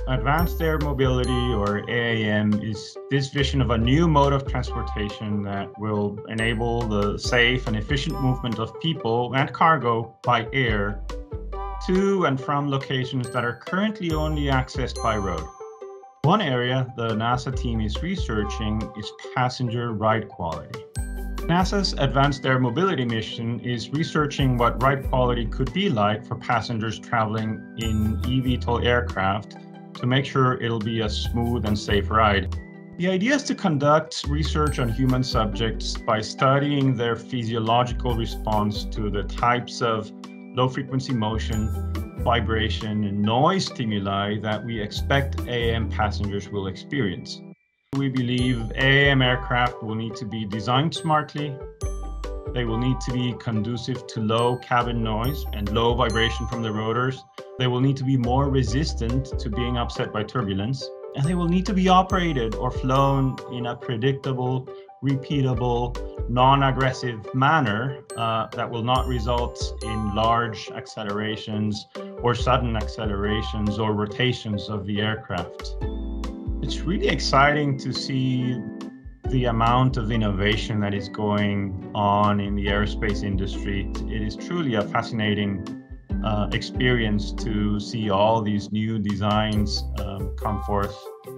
Advanced air mobility, or AAM, is this vision of a new mode of transportation that will enable the safe and efficient movement of people and cargo by air to and from locations that are currently only accessed by road. One area the NASA team is researching is passenger ride quality. NASA's Advanced Air Mobility mission is researching what ride quality could be like for passengers traveling in eVTOL aircraft to make sure it'll be a smooth and safe ride. The idea is to conduct research on human subjects by studying their physiological response to the types of low-frequency motion, vibration, and noise stimuli that we expect AAM passengers will experience. We believe AAM aircraft will need to be designed smartly. They will need to be conducive to low cabin noise and low vibration from the rotors. They will need to be more resistant to being upset by turbulence. And they will need to be operated or flown in a predictable, repeatable, non-aggressive manner that will not result in large accelerations or sudden accelerations or rotations of the aircraft. It's really exciting to see the amount of innovation that is going on in the aerospace industry. It is truly a fascinating experience to see all these new designs come forth